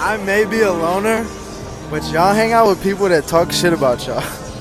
I may be a loner, but y'all hang out with people that talk shit about y'all.